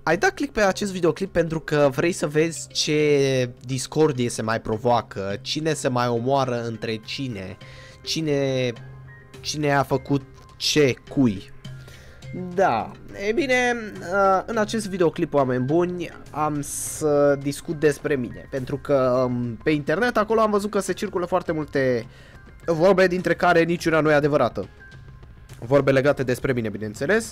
ai dat click pe acest videoclip pentru că vrei să vezi ce discordie se mai provoacă, cine se mai omoară între cine a făcut ce cui. Da, e bine, în acest videoclip, oameni buni, am să discut despre mine, pentru că pe internet acolo am văzut că se circulă foarte multe vorbe, dintre care niciuna nu e adevărată. Vorbe legate despre mine, bineînțeles.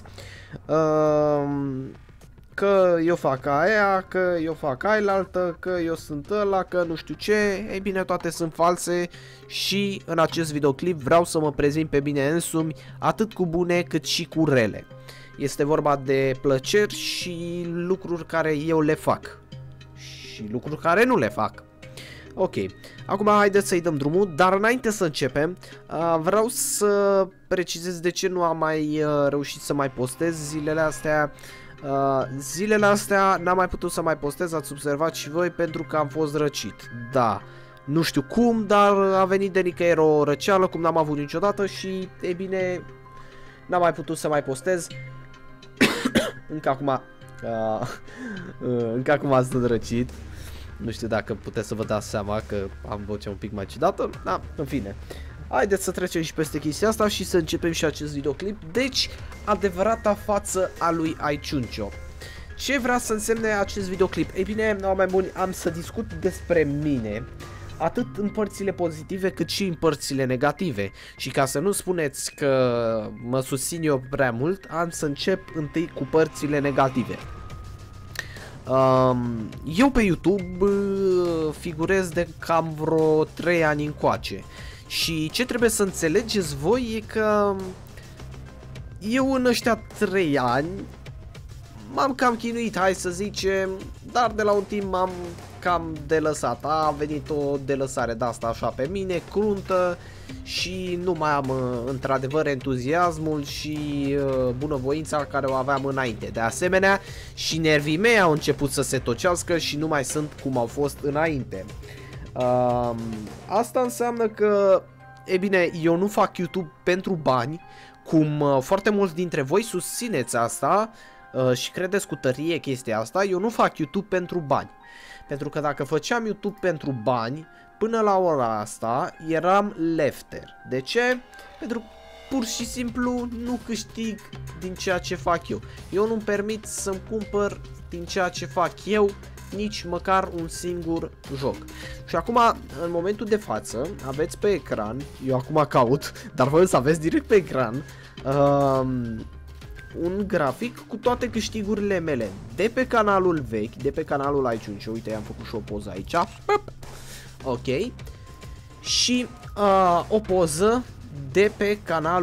Că eu fac aia, că eu fac ailaltă, că eu sunt ăla, că nu știu ce. Ei bine, toate sunt false și în acest videoclip vreau să mă prezint pe mine însumi, atât cu bune cât și cu rele. Este vorba de plăceri și lucruri care eu le fac și lucruri care nu le fac. Ok, acum haideți să-i dăm drumul, dar înainte să începem, vreau să precizez de ce nu am mai reușit să mai postez zilele astea. Zilele astea n-am mai putut să mai postez, ați observat și voi, pentru că am fost răcit. Da, nu știu cum, dar a venit de nicăieri o răceală, cum n-am avut niciodată și, e bine, n-am mai putut să mai postez. Încă acum sunt răcit. Nu știu dacă puteți să vă dați seama că am vocea un pic mai ciudată. Da, în fine. Haideți să trecem și peste chestia asta și să începem și acest videoclip. Deci, adevărata față a lui Aichuncho. Ce vrea să însemne acest videoclip? Ei bine, oameni buni, am să discut despre mine, atât în părțile pozitive cât și în părțile negative. Și ca să nu spuneți că mă susțin eu prea mult, am să încep întâi cu părțile negative. Eu pe YouTube figurez de cam vreo 3 ani încoace. Și ce trebuie să înțelegeți voi e că eu în ăștia 3 ani m-am cam chinuit, hai să zicem, dar de la un timp m-am cam delăsat. A venit o delăsare de asta așa pe mine, cruntă, și nu mai am într-adevăr entuziasmul și bunăvoința care o aveam înainte. De asemenea, și nervii mei au început să se tocească și nu mai sunt cum au fost înainte. Asta înseamnă că, e bine, eu nu fac YouTube pentru bani, cum foarte mulți dintre voi susțineți asta și credeți cu tărie chestia asta. Eu nu fac YouTube pentru bani, pentru că dacă făceam YouTube pentru bani, până la ora asta eram lefter. De ce? Pentru că pur și simplu nu câștig din ceea ce fac eu. Eu nu-mi permit să-mi cumpăr din ceea ce fac eu nici măcar un singur joc. Și acum, în momentul de față, aveți pe ecran, eu acum caut, dar voi să aveți direct pe ecran, un grafic cu toate câștigurile mele de pe canalul vechi, de pe canalul Aichuncho. Uite, am făcut și o poză aici. Ok. Și o poză de pe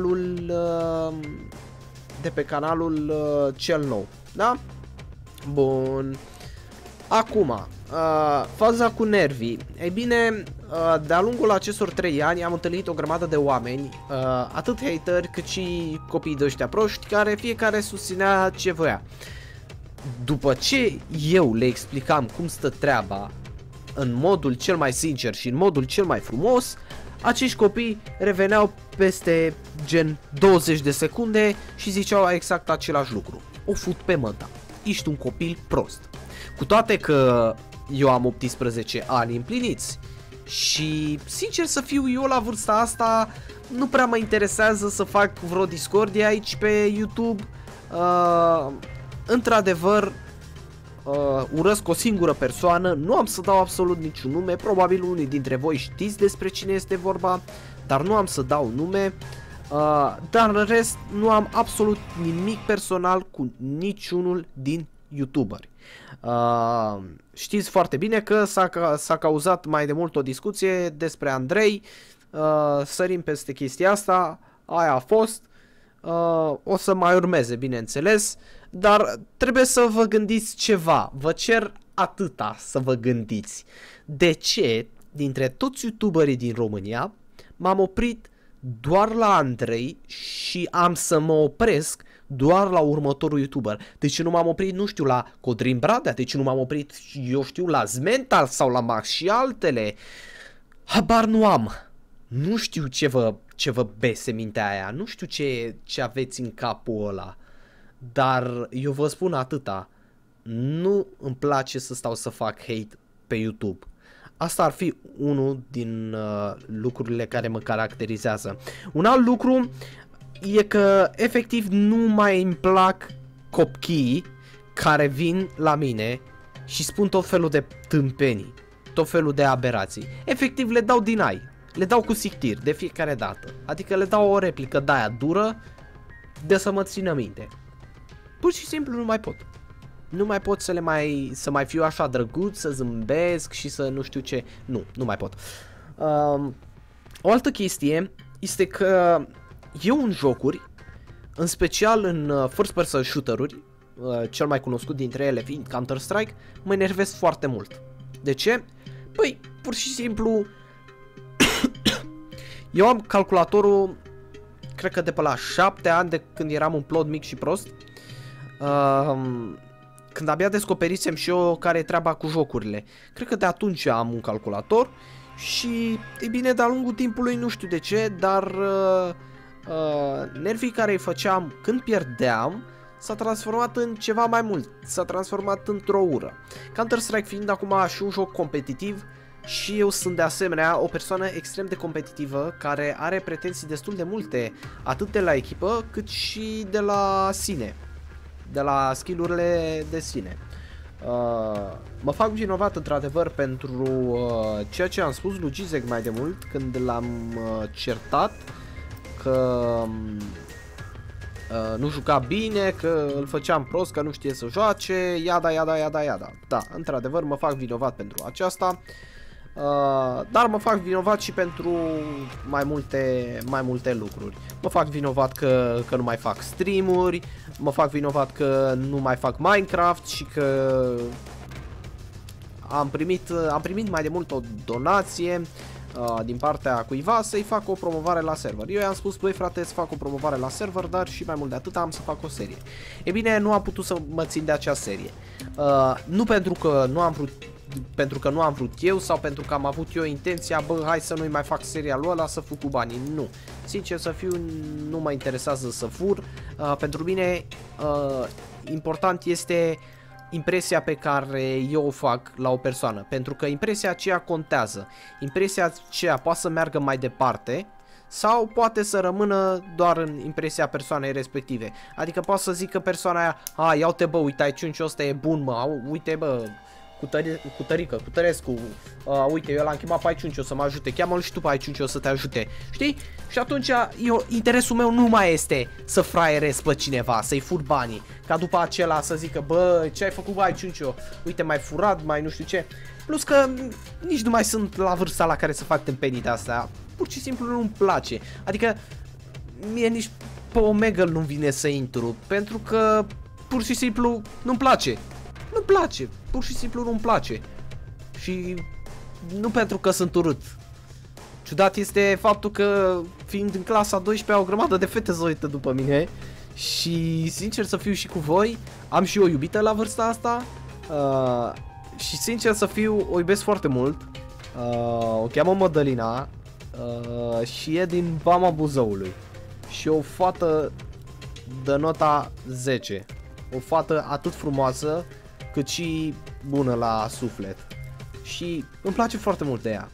canalul cel nou. Da? Bun. Acum, faza cu nervii. Ei bine, de-a lungul acestor 3 ani am întâlnit o grămadă de oameni, atât hateri cât și copii de ăștia proști, care fiecare susținea ce voia. După ce eu le explicam cum stă treaba în modul cel mai sincer și în modul cel mai frumos, acești copii reveneau peste gen 20 de secunde și ziceau exact același lucru. O fut pe măta. Ești un copil prost. Cu toate că eu am 18 ani împliniți și, sincer să fiu, eu la vârsta asta nu prea mă interesează să fac vreo discordie aici pe YouTube. Într-adevăr, urăsc o singură persoană, nu am să dau absolut niciun nume, probabil unii dintre voi știți despre cine este vorba, dar nu am să dau nume. Dar în rest nu am absolut nimic personal cu niciunul din youtuberi. Știți foarte bine că s-a cauzat mai de mult o discuție despre Andrei. Sărim peste chestia asta, aia a fost. O să mai urmeze, bineînțeles, dar trebuie să vă gândiți ceva. Vă cer atâta să vă gândiți. De ce, dintre toți youtuberii din România, m-am oprit doar la Andrei și am să mă opresc doar la următorul youtuber? De ce nu m-am oprit, nu știu, la Codrin Bradea? De ce nu m-am oprit, eu știu, la Zmental sau la Max și altele? Habar nu am. Nu știu ce vă bese mintea aia, nu știu ce aveți în capul ăla, dar eu vă spun atâta. nu îmi place să stau să fac hate pe YouTube. Asta ar fi unul din lucrurile care mă caracterizează. Un alt lucru e că efectiv nu mai îmi plac copiii care vin la mine și spun tot felul de tâmpenii, tot felul de aberații. Efectiv le dau deny, le dau cu sictir de fiecare dată. Adică le dau o replică de aia dură de să mă țină minte. Pur și simplu nu mai pot. Nu mai pot să mai fiu așa drăguț, să zâmbesc și să nu știu ce. Nu mai pot. O altă chestie este că eu în jocuri, în special în first person shooter-uri, cel mai cunoscut dintre ele fiind Counter-Strike, mă enervez foarte mult. De ce? Păi, pur și simplu, eu am calculatorul, cred că de pe la 7 ani, de când eram un plod mic și prost, când abia descoperisem și eu care e treaba cu jocurile. Cred că de atunci am un calculator și, e bine, de-a lungul timpului, nu știu de ce, dar nervii care îi făceam când pierdeam s-a transformat în ceva mai mult, s-a transformat într-o ură. Counter-Strike fiind acum și un joc competitiv și eu sunt de asemenea o persoană extrem de competitivă care are pretenții destul de multe, atât de la echipă cât și de la sine, de la skill-urile de sine. Mă fac vinovat într-adevăr pentru ceea ce am spus lui Gizek mai de mult când l-am certat că nu juca bine, că îl făceam prost, că nu știe să joace, iada. Da, într-adevăr mă fac vinovat pentru aceasta, dar mă fac vinovat și pentru mai multe lucruri. Mă fac vinovat că nu mai fac stream-uri, mă fac vinovat că nu mai fac Minecraft și că am primit mai de mult o donație din partea cuiva să-i fac o promovare la server. Eu i-am spus, băi frate, îți fac o promovare la server, dar și mai mult de atât am să fac o serie. E bine, nu am putut să mă țin de acea serie. Nu pentru că nu am vrut eu sau pentru că am avut eu intenția, bă, hai să nu-i mai fac seria lui ăla să fug cu banii. Nu. Sincer să fiu, nu mă interesează să fur. Pentru mine important este impresia pe care eu o fac la o persoană, pentru că impresia aceea contează. Impresia aceea poate să meargă mai departe sau poate să rămână doar în impresia persoanei respective. Adică poate să zică persoana aia, ia-te bă, uite aici un ăsta e bun mă, uite bă, cu Tărescu, uite, eu l-am chemat pe aici o să mă ajute, cheamă-l și tu pe aici o să te ajute, știi? Și atunci interesul meu nu mai este să fraierez pe cineva, să-i fur banii, ca după acela să zică, bă, ce ai făcut, bă, aici uite, mai furat, mai nu știu ce. Plus că nici nu mai sunt la vârsta la care să fac tâmpenii de astea, pur și simplu nu-mi place, adică mie nici pe Omegle nu vine să intru, pentru că pur și simplu nu-mi place. Nu-mi place, pur și simplu nu-mi place. Și nu pentru că sunt urât. Ciudat este faptul că, fiind în clasa 12, o grămadă de fete se uită după mine. Și sincer să fiu și cu voi, am și o iubită la vârsta asta. Și sincer să fiu, o iubesc foarte mult. O cheamă Mădălina. Și e din Vama Buzăului. Și o fată de nota 10. O fată atât frumoasă cât și bună la suflet. Și îmi place foarte mult de ea.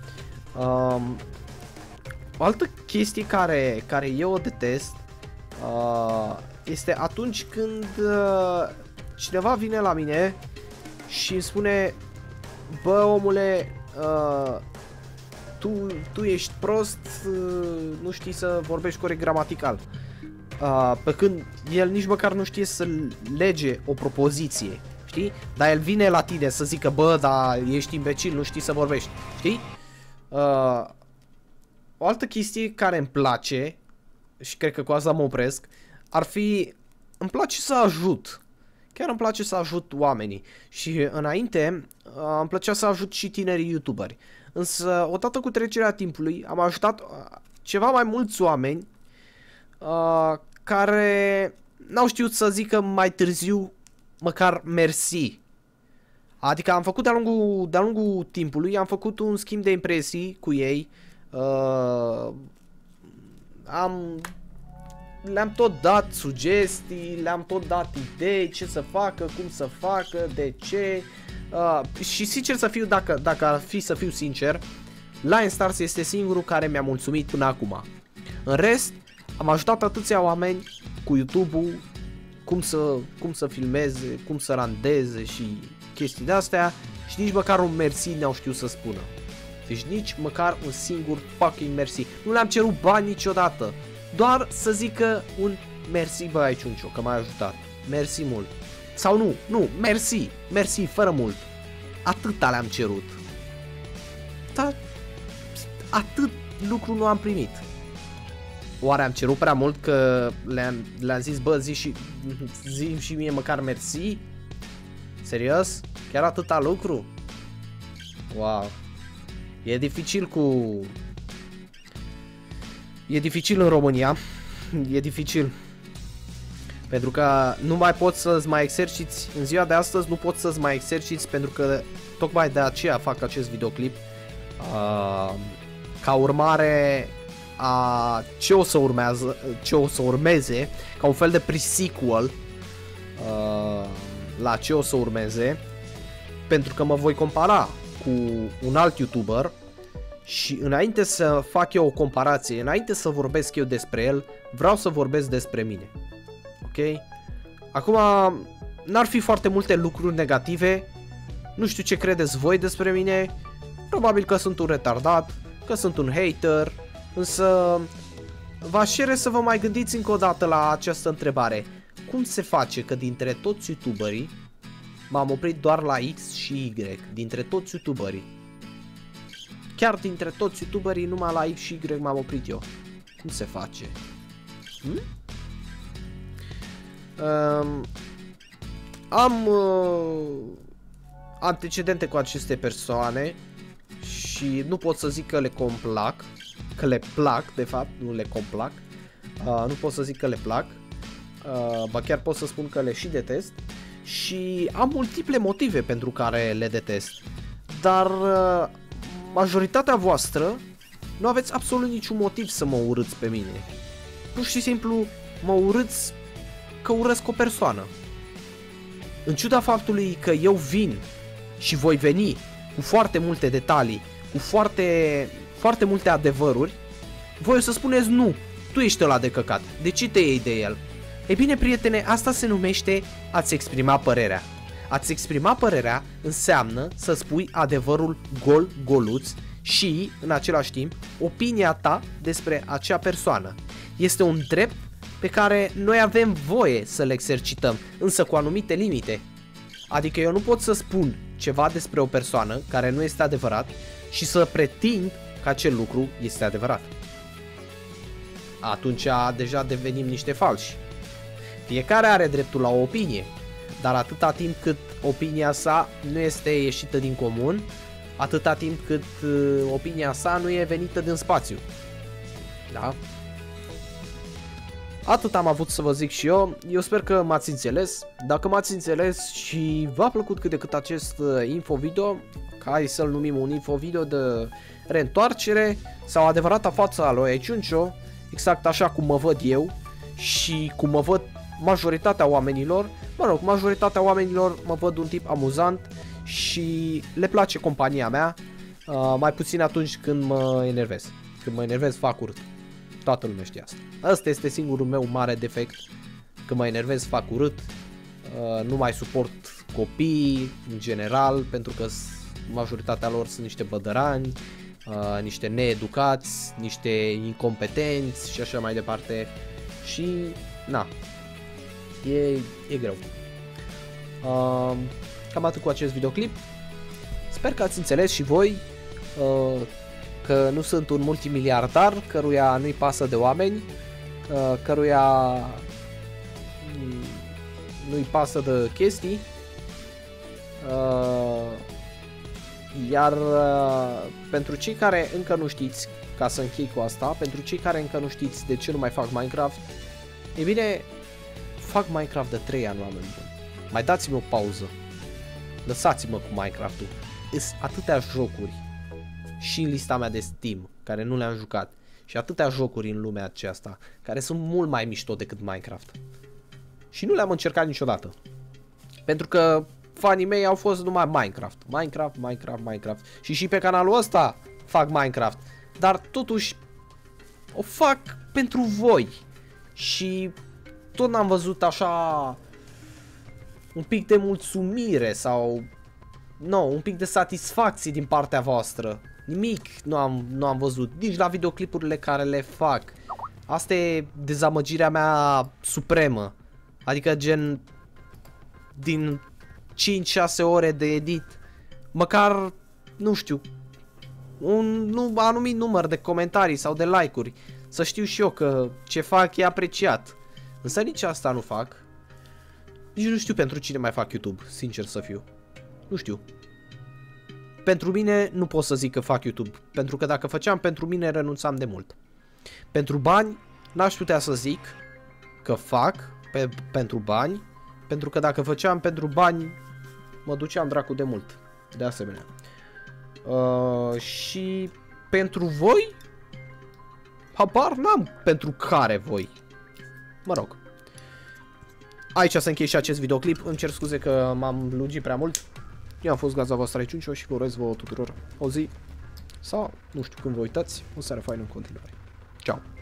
O altă chestie care eu o detest este atunci când cineva vine la mine și îmi spune, bă omule, tu ești prost, nu știi să vorbești corect gramatical. Pe când el nici măcar nu știe să lege o propoziție, știi? Dar el vine la tine să zică, bă, dar ești imbecil, nu știi să vorbești, știi? O altă chestie care îmi place, și cred că cu asta mă opresc, ar fi, îmi place să ajut. Chiar îmi place să ajut oamenii. Și înainte îmi plăcea să ajut și tinerii youtuberi. Însă, odată cu trecerea timpului, am ajutat ceva mai mulți oameni care n-au știut să zică mai târziu măcar mersi. Adică am făcut de-a lungul timpului, am făcut un schimb de impresii cu ei. le-am tot dat sugestii, le-am tot dat idei, ce să facă, cum să facă, de ce. Și sincer să fiu, dacă ar fi să fiu sincer, Lion Stars este singurul care mi-a mulțumit până acum. În rest, am ajutat atâția oameni cu YouTube-ul, cum să filmeze, cum să randeze și chestii de-astea și nici măcar un mersi n-au știut să spună. Deci nici măcar un singur fucking mersi. Nu le-am cerut bani niciodată. Doar să zică un mersi, băi Ciuncio, că m-ai ajutat. Mersi mult. Sau nu, mersi, fără mult. Atâta le-am cerut. Dar atât lucru nu am primit. Oare am cerut prea mult că le-am zis, bă, zi și mie măcar mersi? Serios? Chiar atâta lucru? Wow. E dificil în România. E dificil. Pentru că nu mai poți să-ți mai exerciți. În ziua de astăzi nu poți să-ți mai exerciți, pentru că tocmai de aceea fac acest videoclip. Ca urmare a ce o să urmeze, ca un fel de pre-sequel la ce o să urmeze, pentru că mă voi compara cu un alt YouTuber și înainte să fac eu o comparație, înainte să vorbesc eu despre el, vreau să vorbesc despre mine. Ok? Acum, n-ar fi foarte multe lucruri negative, nu știu ce credeți voi despre mine, probabil că sunt un retardat, că sunt un hater, însă v-aș cere să vă mai gândiți încă o dată la această întrebare. Cum se face că dintre toți YouTuberii m-am oprit doar la X și Y, dintre toți YouTuberii? Chiar dintre toți YouTuberii numai la X și Y m-am oprit eu. Cum se face? Am antecedente cu aceste persoane și nu pot să zic că le complac, că le plac, de fapt, nu le complac. Nu pot să zic că le plac, ba chiar pot să spun că le și detest. Și am multiple motive pentru care le detest. Dar majoritatea voastră nu aveți absolut niciun motiv să mă urâți pe mine. Pur și simplu mă urâți că urăsc o persoană. În ciuda faptului că eu vin și voi veni cu foarte multe detalii, cu foarte multe adevăruri, voi o să spuneți nu, tu ești ăla de căcat, de ce te iei de el? Ei bine, prietene, asta se numește a-ți exprima părerea. A-ți exprima părerea înseamnă să spui adevărul goluț și, în același timp, opinia ta despre acea persoană. Este un drept pe care noi avem voie să-l exercităm, însă cu anumite limite. Adică eu nu pot să spun ceva despre o persoană care nu este adevărat și să pretind că acel lucru este adevărat. Atunci deja devenim niște falși. Fiecare are dreptul la o opinie, dar atâta timp cât opinia sa nu este ieșită din comun, atâta timp cât opinia sa nu e venită din spațiu. Da? Atât am avut să vă zic și eu. Eu sper că m-ați înțeles. Dacă m-ați înțeles și v-a plăcut cât de cât acest info-video, hai să-l numim un info-video de reîntoarcere sau adevărata față a lui Ciuncio, exact așa cum mă văd eu și cum mă văd majoritatea oamenilor. Mă rog, majoritatea oamenilor mă văd un tip amuzant și le place compania mea, mai puțin atunci când mă enervez. Când mă enervez fac urât. Toată lumea știe asta. Asta este singurul meu mare defect. Când mă enervez fac urât. Nu mai suport copii în general, pentru că majoritatea lor sunt niște bădărani, niște needucați, niște incompetenți și așa mai departe. Și na, e greu. Cam atât cu acest videoclip. Sper că ați înțeles și voi că nu sunt un multimiliardar căruia nu-i pasă de oameni, căruia nu-i pasă de chestii, iar pentru cei care încă nu știți, ca să închei cu asta, pentru cei care încă nu știți de ce nu mai fac Minecraft, e bine, fac Minecraft de 3 ani, oameni buni. Mai dați-mi o pauză, lăsați-mă cu Minecraft-ul, sunt atâtea jocuri și în lista mea de Steam care nu le-am jucat și atâtea jocuri în lumea aceasta care sunt mult mai mișto decât Minecraft. Și nu le-am încercat niciodată. Pentru că fanii mei au fost numai Minecraft. Minecraft, Minecraft, Minecraft. Și pe canalul ăsta fac Minecraft. Dar totuși o fac pentru voi. Și tot n-am văzut așa un pic de mulțumire sau un pic de satisfacție din partea voastră. Nimic nu am văzut, nici la videoclipurile care le fac. Asta e dezamăgirea mea supremă. Adică gen din 5-6 ore de edit, măcar, nu știu, un anumit număr de comentarii sau de like-uri. Să știu și eu că ce fac e apreciat. Însă nici asta nu fac. Nici nu știu pentru cine mai fac YouTube, sincer să fiu. Nu știu. Pentru mine nu pot să zic că fac YouTube, pentru că dacă făceam pentru mine renunțam de mult. Pentru bani n-aș putea să zic că fac pentru bani, pentru că dacă făceam pentru bani mă duceam dracu de mult. De asemenea. Și pentru voi habar n-am pentru care voi. Mă rog. Aici să închei și acest videoclip. Îmi cer scuze că m-am lungit prea mult. Eu am fost gazda voastră aici și vă urez vouă tuturor o zi sau nu știu când vă uitați, o seară faină în continuare. Ciao.